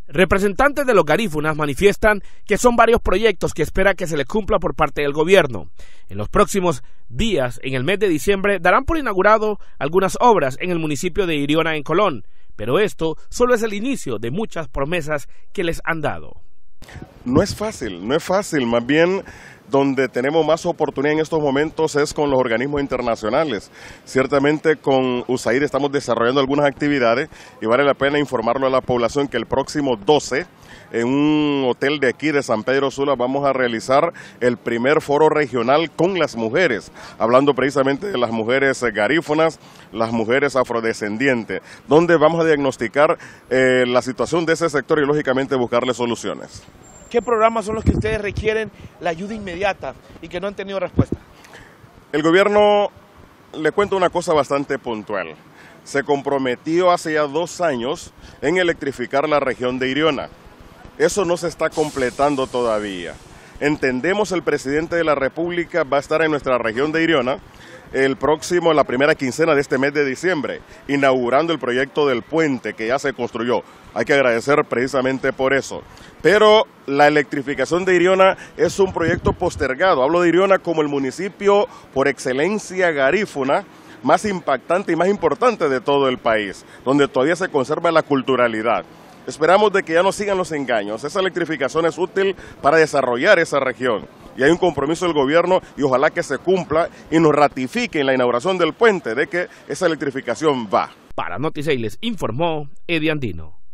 Representantes de los garífunas manifiestan que son varios proyectos que espera que se les cumpla por parte del gobierno. En los próximos días, en el mes de diciembre, darán por inaugurado algunas obras en el municipio de Iriona, en Colón, pero esto solo es el inicio de muchas promesas que les han dado. No es fácil, más bien donde tenemos más oportunidad en estos momentos es con los organismos internacionales. Ciertamente con USAID estamos desarrollando algunas actividades y vale la pena informarlo a la población que el próximo 12, en un hotel de aquí de San Pedro Sula, vamos a realizar el primer foro regional con las mujeres, hablando precisamente de las mujeres garífunas, las mujeres afrodescendientes, donde vamos a diagnosticar la situación de ese sector y lógicamente buscarle soluciones. ¿Qué programas son los que ustedes requieren la ayuda inmediata y que no han tenido respuesta? El gobierno, le cuento una cosa bastante puntual, se comprometió hace ya 2 años en electrificar la región de Iriona. Eso no se está completando todavía. Entendemos el presidente de la República va a estar en nuestra región de Iriona la primera quincena de este mes de diciembre, inaugurando el proyecto del puente que ya se construyó. Hay que agradecer precisamente por eso. Pero la electrificación de Iriona es un proyecto postergado. Hablo de Iriona como el municipio por excelencia garífuna más impactante y más importante de todo el país, donde todavía se conserva la culturalidad. Esperamos de que ya no sigan los engaños. Esa electrificación es útil para desarrollar esa región. Y hay un compromiso del gobierno y ojalá que se cumpla y nos ratifique en la inauguración del puente de que esa electrificación va. Para Noticias les informó Eddie Andino.